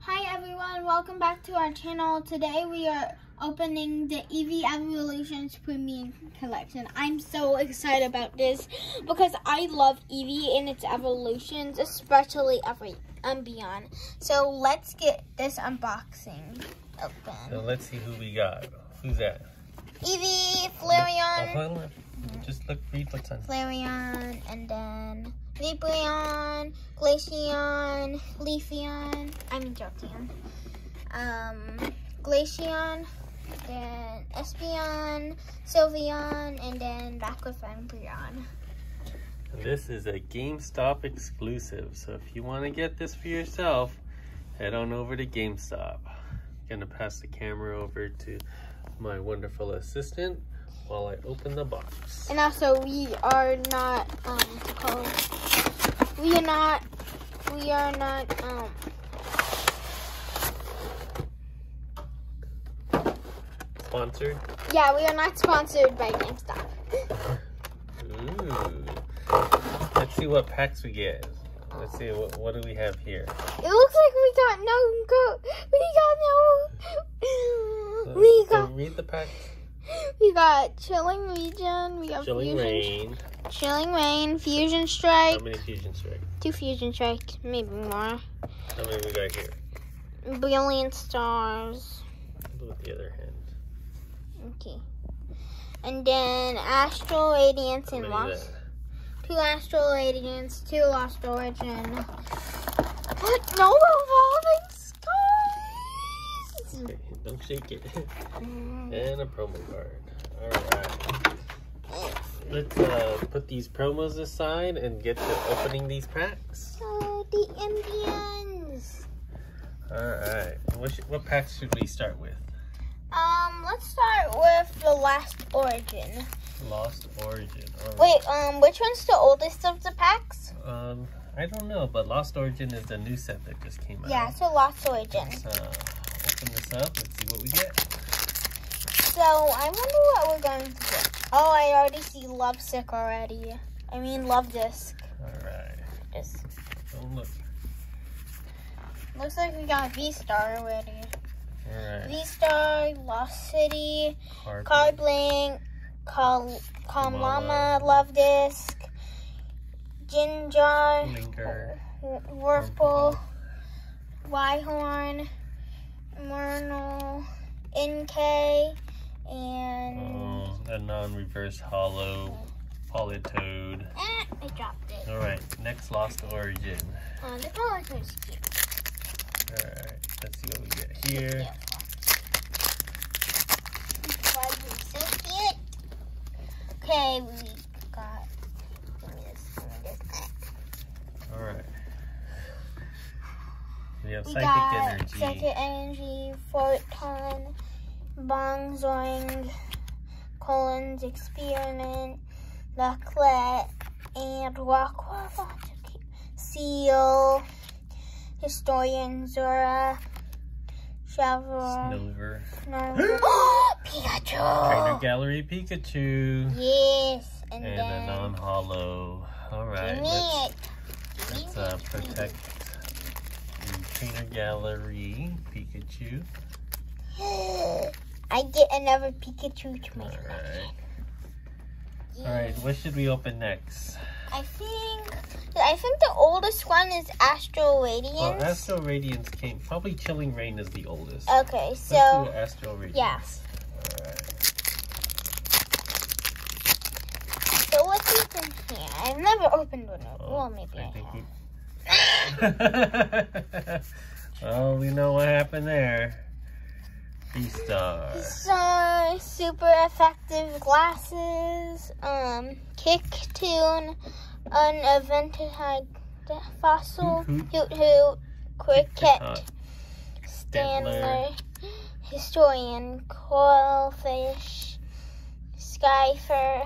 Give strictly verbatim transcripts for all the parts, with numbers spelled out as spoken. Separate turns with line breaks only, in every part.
Hi everyone, welcome back to our channel. Today we are opening the Eevee Evolutions Premium Collection. I'm so excited about this because I love Eevee and its evolutions, especially every and beyond. So let's get this unboxing open.
So let's see who we got. Who's that?
Eevee, Flareon.
Oh, oh, just look, read what's on.
Flareon, and then Vaporeon, Glaceon, Leafeon, I'm joking. Um, Glaceon, then Espeon, Sylveon, and then back with Umbreon.
This is a GameStop exclusive, so if you want to get this for yourself, head on over to GameStop. I'm gonna pass the camera over to my wonderful assistant while I open the box.
And also, we are not, um, what's it called? We are not, we are not, um,
Sponsored?
yeah, we are not sponsored by GameStop.
Ooh. Let's see what packs we get. Let's see, what, what do we have here?
It looks like we got no, go, we got no, we
So
got,
read the pack.
we got Chilling Region, we got
Chilling
Fusion,
Rain.
Chilling Rain, Fusion Strike,
How many Fusion Strike?
two Fusion Strike, maybe more,
How many we got here?
Brilliant Stars,
With the other hand.
okay, and then Astral Radiance
How
and
many
Lost,
is that?
two Astral Radiance, two Lost Origin, what, no Evolving Skies!
Okay, don't shake it.
Mm.
And a promo card. Alright. Let's uh, put these promos aside and get to opening these packs.
So, the Indians.
Alright. What, sh what packs should we start with?
Um, let's start with the Last Origin.
Lost Origin. All right.
Wait, um, which one's the oldest of the packs?
Um, I don't know, but Lost Origin is a new set that just came out.
Yeah, so Lost Origin.
Let's uh, open this up. Let's see what we get.
So, I wonder what we're going to get. Oh, I already see Lovesick already. I mean, Love Disc.
Alright.
Disc.
Don't look.
Looks like we got V-Star already.
Alright.
V-Star, Lost City,
Card.
Card Blink, Call, Calm Llama, Love Disc, Ginger,
Linker.
Whirlpool, Rhyhorn, Murnal, N K, and
Oh, a non-reverse hollow Politoed.
eh, I dropped it.
Alright, next Lost Origin.
Oh, the Politoed is cute.
Alright, let's see what we get here.
Why is it so cute? Okay, we got. Give me this. Give me this.
Alright. We have
We
Psychic
got
Energy.
Psychic Energy, Photon, Bongzoing, Colin's Experiment, Laclet, and Rockwell, Seal, Historian Zora, Shovel,
Snover.
Snover, Pikachu!
Trainer Gallery Pikachu.
Yes, and,
And
then
a non-hollow. Alright,
give me
let's,
it.
let's uh, protect the Trainer Gallery Pikachu.
I get another Pikachu to my
Alright.
collection.
Alright, what should we open next?
I think I think the oldest one is Astral Radiance.
Well, Astral Radiance came. Probably Chilling Rain is the oldest.
Okay,
Let's
so
do Astral Radiance.
yeah.
Alright.
So what's in here? I've never opened one. Of,
Oh,
well, maybe I,
I think
have.
we. Oh, we know what happened there. V-Star.
So super effective glasses. Um, Kick Tune, Unavented Fossil,
Hoot
Hoot Hoot, Cricket,
Tick-Tock,
Standler, Historian, Coilfish, Skyfer.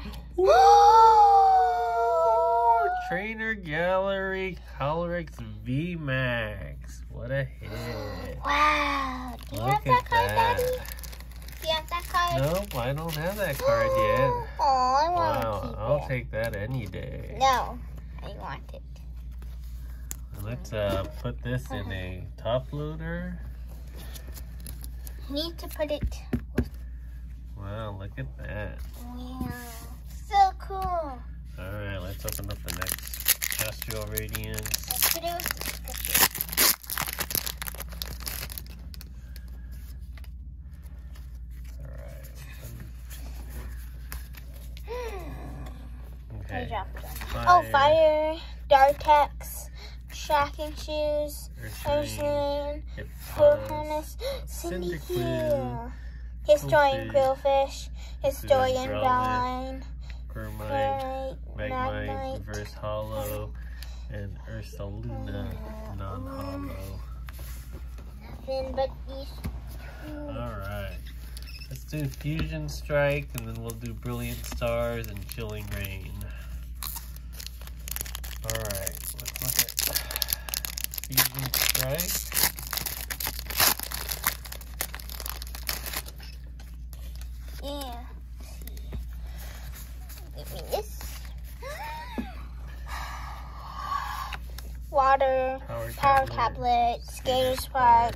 Trainer Gallery Calyrex V Max. What a hit.
Wow. Do you
Look
have that
at
card,
that.
Daddy? Do you have that card?
Nope, I don't have that card yet.
Oh, I want to
Wow,
keep
I'll
it.
take that any day.
No, I want it.
Let's uh, put this in a top loader.
Need to put it.
Wow, look at that.
Wow, so cool.
All right, let's open up the next Castrol Radiance.
Let's put it with the sticker.
All right.
I
Okay.
dropped them.
Fire.
Oh, fire, Dartex, tracking shoes,
Ursaring,
Ursaring,
Hippopotamus,
Harness,
Cyndaquil,
Cyndaquil, Historian Quillfish, Historian
Growlithe,
Line,
Gurmite,
Magmite,
Magmite,
Magmite,
Reverse Hollow, and Ursaluna non-hollow.
Nothing but these two.
Alright. Let's do Fusion Strike, and then we'll do Brilliant Stars and Chilling Rain. Alright, let's look at Fusion Strike.
Yeah. Give me this. Water,
Power,
Power
Tablet,
Tablet, Skater Spark,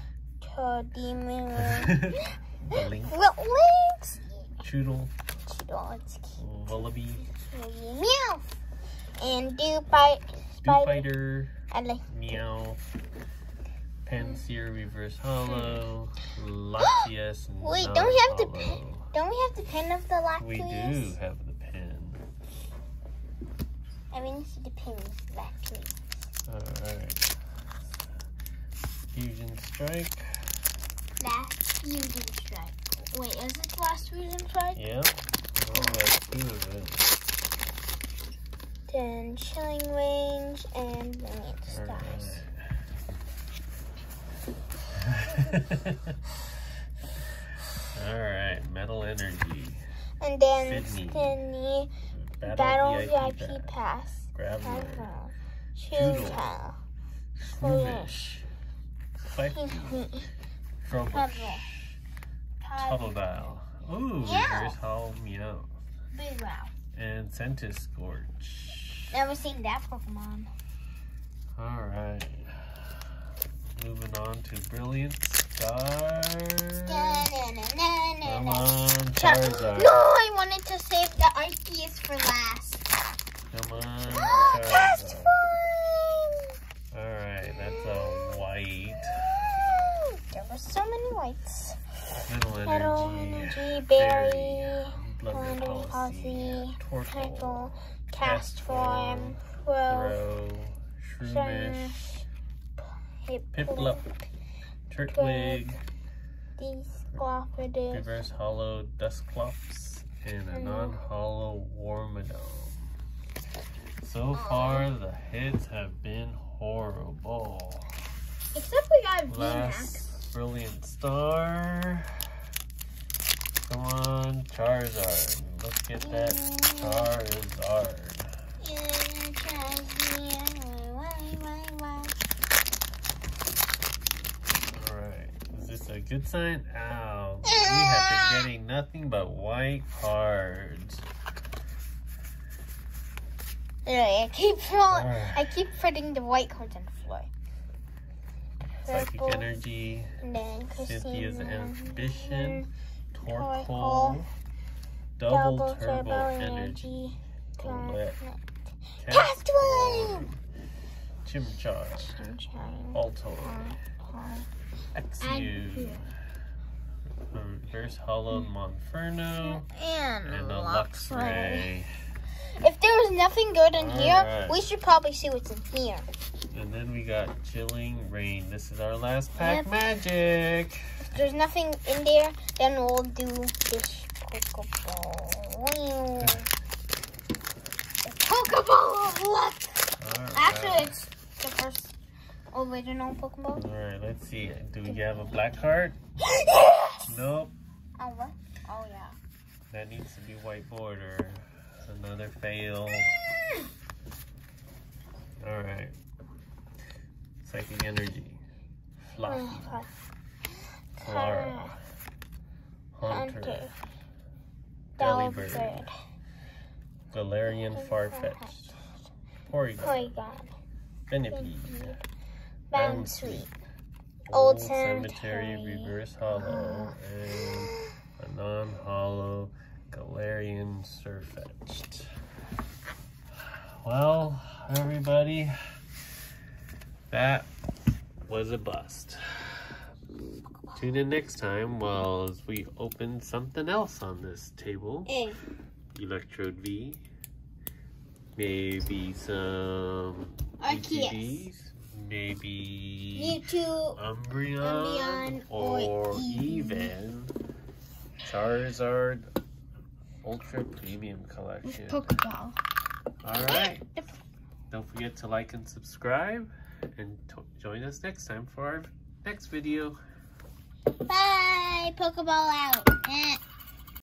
Todimu,
the Link,
Links,
Choodle,
Dogs,
Vullaby,
Meow, and Dew Bite, Spider,
Fighter,
I like
Meow, Pansear Reverse Hollow, Latias, and
Wait, don't we have the
non-hollow.
pin? Don't we have the pin of the Lacteus?
We do have the pin.
I mean, see the pins, Lacteus.
Alright. Fusion Strike.
Last Fusion Strike. Wait, is it last Fusion Strike?
Yep. Oh, that's two of them.
Then Chilling Wings and Brilliant Stars.
Alright. Alright, Metal Energy.
And then
Sydney.
Sydney,
Battle,
Battle
V
V
I
I
P
P
Pass.
Pass.
Graveler.
Choodle.
Squoomish. Fighty. Trubbish. Totodile. Ooh,
Meow.
Reverse Hollow Meow.
Big Wow.
And Centiskorch.
Never seen that Pokemon.
Alright. Moving on to Brilliant Stars. Come on, Charizard.
No, I wanted to save the Arceus for last.
Come on,
Cast
Charizard.
form.
Alright, that's a white.
There were so many whites.
Metal
Metal
Energy.
Energy, Berry,
Blood
Wonder
Policy.
Policy,
Torkoal.
Turtle, Cast Form, Crow,
Throw. Shroomish. Piplup. Turtwig.
Desclopidus,
Reverse Hollow Dusclops. And a non-hollow Wormadam. So far, the hits have been horrible.
except we got V MAX.
Last Brilliant Star. Come on, Charizard. Let's get that Charizard. Alright. Is this a good sign? Ow. We have been getting nothing but white cards.
I keep throwing,
Alright.
I keep putting the white cards on the floor.
Psychic
Purple,
Energy.
and then
Cynthia's
Christina,
Ambition.
Torkoal,
Torkoal. Double,
Double
Turbo,
Turbo
Energy.
Energy,
Colette.
Cast Form!
Chimchar.
Sunshine,
Altoid.
and
Exu. Reverse Hollow Monferno.
and
And a
Luxray.
Luxray.
If there was nothing good in here,
Alright.
we should probably see what's in here.
And then we got Chilling Rain. This is our last pack
Yep.
magic.
If there's nothing in there, then we'll do this Pokeball. The Pokeball of luck!
Alright.
Actually, it's the first original Pokeball.
Alright, let's see. Do we have a black card?
Yes!
Nope.
Oh, what? Oh, yeah.
That needs to be white border. Another fail. Alright. Psychic Energy. Fluffy. Clara. Haunter.
Hunter.
Delibird.
Delibird.
Galarian Farfetch'd. Porygon.
Porygon.
Venipede,
Bounsweet,
Old
Old
Cemetery,
Cemetery.
Reverse Hollow, and a non-hollow Galarian Surfetched. Well, everybody, that was a bust. Tune in next time while we open something else on this table.
Eh.
Electrode V, maybe some
Arceus.
E T Bs, maybe
Mewtwo,
Umbreon,
Umbreon,
or,
or
even Charizard Ultra Premium Collection.
Pokeball.
Alright, don't forget to like and subscribe, and to join us next time for our next video.
Bye! Pokeball out. Eh.